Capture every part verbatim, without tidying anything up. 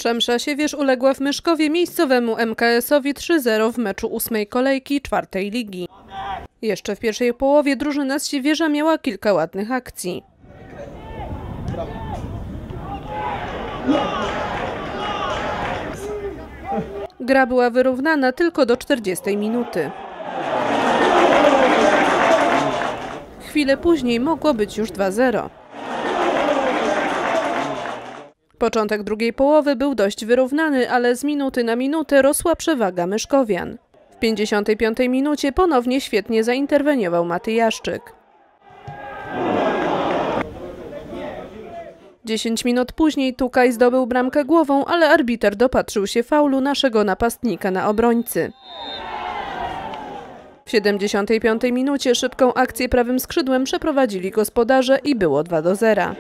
Przemsza Siewierz uległa w Myszkowie miejscowemu M K S-owi trzy zero w meczu ósmej kolejki czwartej ligi. Jeszcze w pierwszej połowie drużyna z Siewierza miała kilka ładnych akcji. Gra była wyrównana tylko do czterdziestej minuty. Chwilę później mogło być już dwa zero. Początek drugiej połowy był dość wyrównany, ale z minuty na minutę rosła przewaga myszkowian. W pięćdziesiątej piątej minucie ponownie świetnie zainterweniował Matyjaszczyk. Dziesięć minut później Tukaj zdobył bramkę głową, ale arbiter dopatrzył się faulu naszego napastnika na obrońcy. W siedemdziesiątej piątej minucie szybką akcję prawym skrzydłem przeprowadzili gospodarze i było dwa do zera.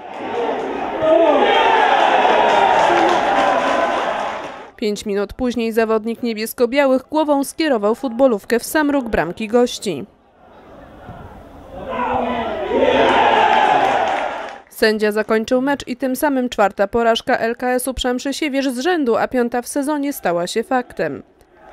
Pięć minut później zawodnik niebiesko-białych głową skierował futbolówkę w sam róg bramki gości. Sędzia zakończył mecz i tym samym czwarta porażka L K S-u Przemszy Siewierz z rzędu, a piąta w sezonie stała się faktem.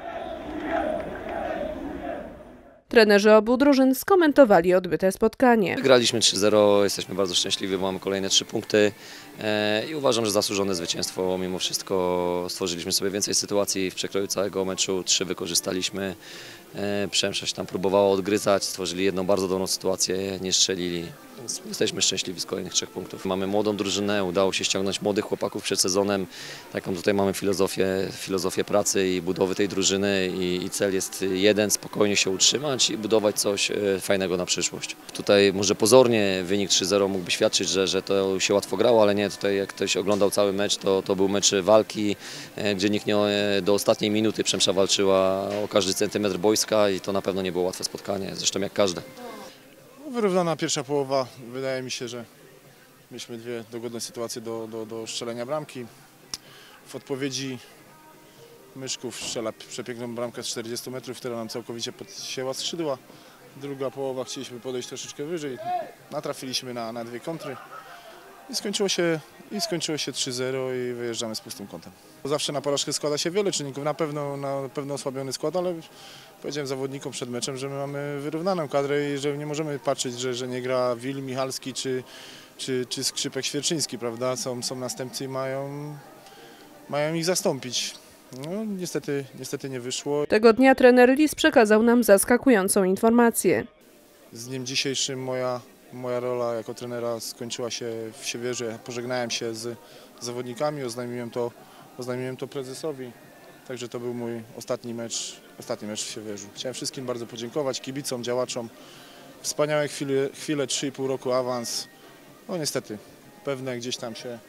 Trenerzy obu drużyn skomentowali odbyte spotkanie. Graliśmy trzy zero, jesteśmy bardzo szczęśliwi, bo mamy kolejne trzy punkty i uważam, że zasłużone zwycięstwo. Mimo wszystko stworzyliśmy sobie więcej sytuacji w przekroju całego meczu, trzy wykorzystaliśmy. Przemsza się tam próbowała odgryzać, stworzyli jedną bardzo dobrą sytuację, nie strzelili. Więc jesteśmy szczęśliwi z kolejnych trzech punktów. Mamy młodą drużynę, udało się ściągnąć młodych chłopaków przed sezonem. Taką tutaj mamy filozofię, filozofię pracy i budowy tej drużyny i, i cel jest jeden, spokojnie się utrzymać i budować coś fajnego na przyszłość. Tutaj może pozornie wynik trzy zero mógłby świadczyć, że, że to się łatwo grało, ale nie, tutaj jak ktoś oglądał cały mecz, to, to był mecz walki, gdzie nikt nie do ostatniej minuty Przemsza walczyła o każdy centymetr boiska i to na pewno nie było łatwe spotkanie, zresztą jak każde. Wyrównana pierwsza połowa. Wydaje mi się, że mieliśmy dwie dogodne sytuacje do, do, do strzelenia bramki. W odpowiedzi Myszków strzela przepiękną bramkę z czterdziestu metrów, która nam całkowicie podcięła skrzydła. Druga połowa chcieliśmy podejść troszeczkę wyżej. Natrafiliśmy na, na dwie kontry i skończyło się, i skończyło się trzy zero i wyjeżdżamy z pustym kątem. Zawsze na porażkę składa się wiele czynników, na pewno, na pewno osłabiony skład, ale powiedziałem zawodnikom przed meczem, że my mamy wyrównaną kadrę i że nie możemy patrzeć, że, że nie gra Wil, Michalski czy, czy, czy Skrzypek Świerczyński, prawda? Są, są następcy i mają, mają ich zastąpić. No, niestety, niestety nie wyszło. Tego dnia trener Lis przekazał nam zaskakującą informację. Z dniem dzisiejszym moja, moja rola jako trenera skończyła się w Siewierzu. Pożegnałem się z zawodnikami, oznajmiłem to, oznajmiłem to prezesowi. Także to był mój ostatni mecz, ostatni mecz w Siewierzu. Chciałem wszystkim bardzo podziękować, kibicom, działaczom. Wspaniałe chwile, chwile trzy i pół roku awans. No niestety, pewne gdzieś tam się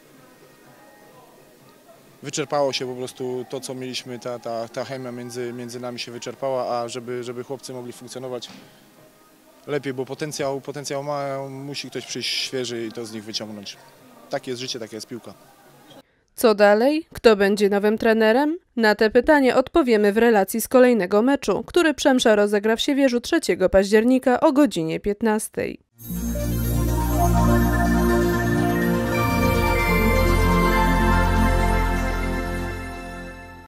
wyczerpało się po prostu to, co mieliśmy, ta, ta, ta chemia między, między nami się wyczerpała, a żeby, żeby chłopcy mogli funkcjonować lepiej, bo potencjał, potencjał mają, musi ktoś przyjść świeży i to z nich wyciągnąć. Takie jest życie, taka jest piłka. Co dalej? Kto będzie nowym trenerem? Na te pytanie odpowiemy w relacji z kolejnego meczu, który Przemsza rozegra w Siewierzu trzeciego października o godzinie piętnastej.